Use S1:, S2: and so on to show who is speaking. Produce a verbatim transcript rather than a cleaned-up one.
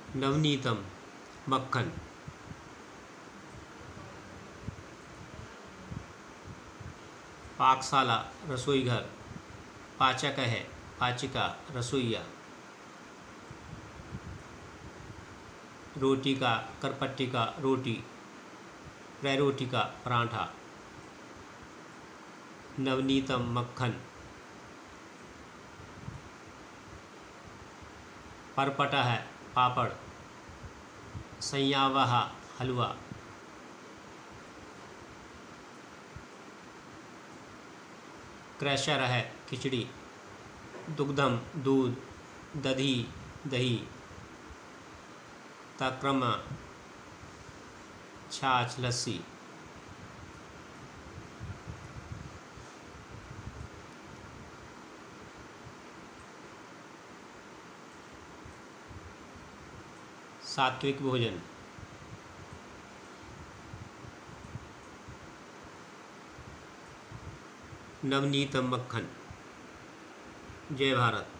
S1: नवनीतम मक्खन। पाकशाला रसोई घर। पाचक है पाचिका रसोईया। रोटी का करपट्टी का रोटी रोटी का पराठा। नवनीतम मक्खन। परपटा है पापड़। संयावह हलवा। क्रैशर है खिचड़ी। दुग्धम दूध दधी दही। तक्रम छाछ लस्सी। सात्विक भोजन। नवनीतम मक्खन। जय भारत।